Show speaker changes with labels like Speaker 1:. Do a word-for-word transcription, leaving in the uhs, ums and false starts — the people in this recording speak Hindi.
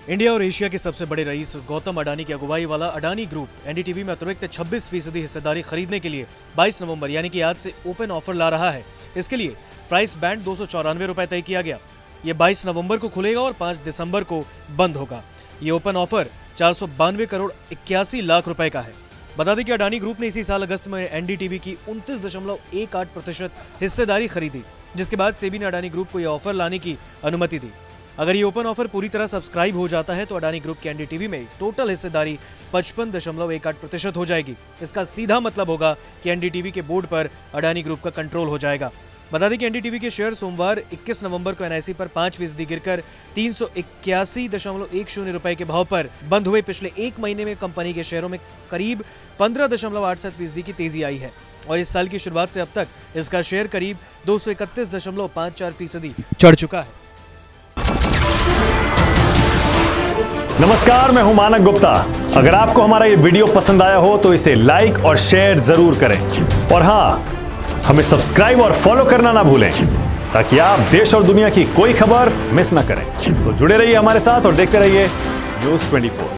Speaker 1: इंडिया और एशिया के सबसे बड़े रईस गौतम अडानी की अगुवाई वाला अडानी ग्रुप एनडीटीवी में अतिरिक्त छब्बीस फीसदी हिस्सेदारी खरीदने के लिए बाईस नवंबर यानी कि आज से ओपन ऑफर ला रहा है। इसके लिए प्राइस बैंड दो सौ चौरानवे रुपए तय किया गया। ये बाईस नवंबर को खुलेगा और पाँच दिसंबर को बंद होगा। ये ओपन ऑफर चार सौ बानवे करोड़ इक्यासी लाख रुपए का है। बता दें कि अडानी ग्रुप ने इसी साल अगस्त में एनडीटीवी की उनतीस दशमलव एक आठ प्रतिशत हिस्सेदारी खरीदी, जिसके बाद सेबी ने अडानी ग्रुप को यह ऑफर लाने की अनुमति दी। अगर ये ओपन ऑफर पूरी तरह सब्सक्राइब हो जाता है तो अडानी ग्रुप की एनडीटीवी में टोटल हिस्सेदारी पचपन दशमलव एक आठ प्रतिशत हो जाएगी। इसका सीधा मतलब होगा कि एनडीटीवी के बोर्ड पर अडानी ग्रुप का कंट्रोल हो जाएगा। बता दें कि एनडीटीवी के शेयर सोमवार इक्कीस नवंबर को एनआईसी पर पांच फीसदी गिरकर तीन सौ इक्यासी दशमलव एक शून्य रुपए के भाव पर बंद हुए। पिछले एक महीने में कंपनी के शेयरों में करीब पंद्रह दशमलव आठ सात फीसदी की तेजी आई है और इस साल की शुरुआत से अब तक इसका शेयर करीब दो सौ इकतीस दशमलव पाँच चार फीसदी चढ़ चुका है।
Speaker 2: नमस्कार, मैं हूं मानक गुप्ता। अगर आपको हमारा ये वीडियो पसंद आया हो तो इसे लाइक और शेयर जरूर करें और हां, हमें सब्सक्राइब और फॉलो करना ना भूलें ताकि आप देश और दुनिया की कोई खबर मिस ना करें। तो जुड़े रहिए हमारे साथ और देखते रहिए न्यूज़ चौबीस।